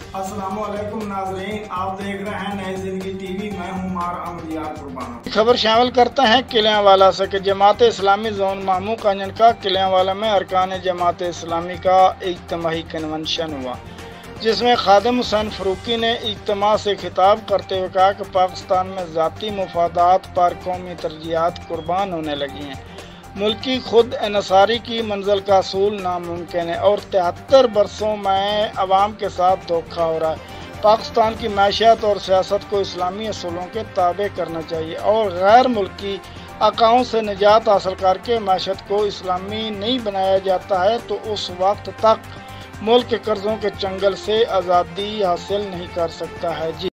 अस्सलामुअलैकुम नाज़रीन, आप देख रहे हैं नई जिंदगी टीवी। मैं हूं मार अमरियार कुर्बाना। खबर शामिल करते हैं किलियांवाला से कि जमात इस्लामी जोन मामू कांजन का किलियांवाला में अरकान जमात इस्लामी का इज्तिमाही कन्वेंशन हुआ, जिसमें खादिम हुसैन फरूकी ने इज्तिमा से खिताब करते हुए कहा कि पाकिस्तान में ज़ाती मुफादात पर कौमी तरजीहात कुर्बान होने लगी हैं। मुल्की खुद इनसारी की मंजिल का असूल नामुमकिन है और 73 बरसों में अवाम के साथ धोखा हो रहा है। पाकिस्तान की मैशियत और सियासत को इस्लामी असूलों के ताबे करना चाहिए और गैर मुल्की अकाओं से निजात हासिल करके मैशियत को इस्लामी नहीं बनाया जाता है तो उस वक्त तक मुल्क कर्ज़ों के चंगल से आज़ादी हासिल नहीं कर सकता है। जी।